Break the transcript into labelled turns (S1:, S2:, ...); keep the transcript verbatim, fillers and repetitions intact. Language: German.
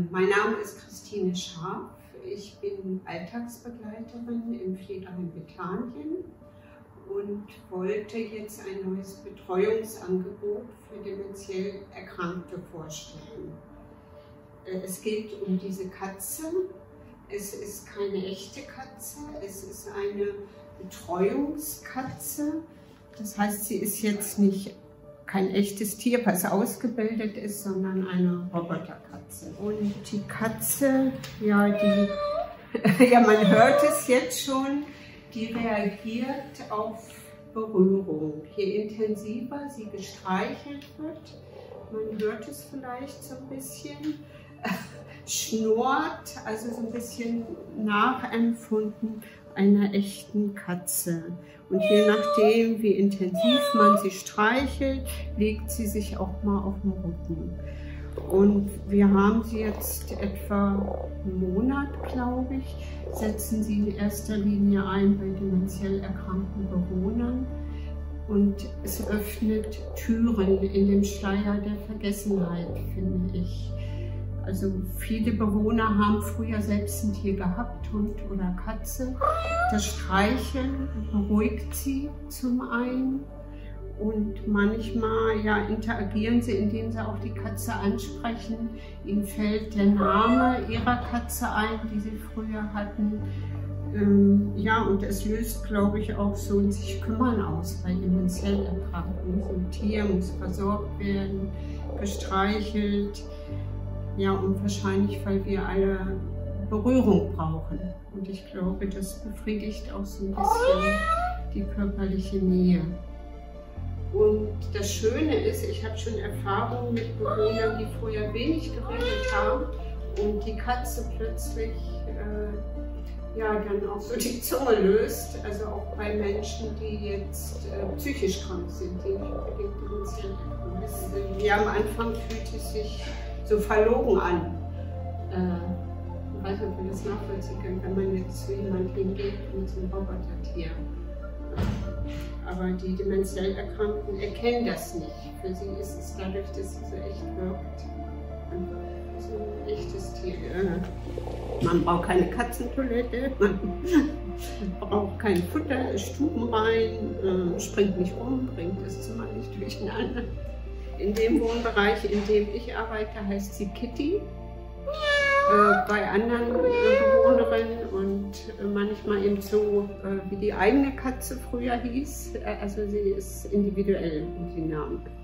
S1: Mein Name ist Christine Scharf. Ich bin Alltagsbegleiterin im Pflegeheim Bethanien und wollte jetzt ein neues Betreuungsangebot für dementiell Erkrankte vorstellen. Es geht um diese Katze. Es ist keine echte Katze, es ist eine Betreuungskatze. Das heißt, sie ist jetzt nicht kein echtes Tier, was ausgebildet ist, sondern eine Roboterkatze. Und die Katze, ja, die, ja, man hört es jetzt schon, die reagiert auf Berührung. Je intensiver sie gestreichelt wird, man hört es vielleicht so ein bisschen, schnurrt, also so ein bisschen nachempfunden einer echten Katze. Und je nachdem, wie intensiv man sie streichelt, legt sie sich auch mal auf den Rücken. Und wir haben sie jetzt etwa einen Monat, glaube ich, setzen sie in erster Linie ein bei dementiell erkrankten Bewohnern. Und es öffnet Türen in dem Schleier der Vergessenheit, finde ich. Also viele Bewohner haben früher selbst ein Tier gehabt, Hund oder Katze. Das Streicheln beruhigt sie zum einen und manchmal ja, interagieren sie, indem sie auch die Katze ansprechen. Ihnen fällt der Name ihrer Katze ein, die sie früher hatten. Ähm, ja, und es löst, glaube ich, auch so ein sich kümmern aus bei dementiell Erkrankten. So ein Tier muss versorgt werden, gestreichelt. Ja, und wahrscheinlich, weil wir alle Berührung brauchen. Und ich glaube, das befriedigt auch so ein bisschen die körperliche Nähe. Und das Schöne ist, ich habe schon Erfahrungen mit Bewohnern, die vorher wenig geredet haben und die Katze plötzlich äh, ja, dann auch so die Zunge löst. Also auch bei Menschen, die jetzt äh, psychisch krank sind, die nicht unbedingt dementiell erkrankt sind. Ja, am Anfang fühlt es sich so verlogen an. Äh, ich weiß nicht, ob wir das nachvollziehen können, wenn man jetzt zu jemandem hingeht mit so einem Robotertier. Aber die dementiell Erkrankten erkennen das nicht. Für sie ist es dadurch, dass sie so echt wirkt, so ein echtes Tier. Man braucht keine Katzentoilette, man braucht kein Futter, stubenrein, springt nicht rum, bringt das Zimmer nicht durcheinander. In dem Wohnbereich, in dem ich arbeite, heißt sie Kitty. Äh, bei anderen äh, Bewohnerinnen und äh, manchmal eben so, äh, wie die eigene Katze früher hieß. Äh, also sie ist individuell, die Namen.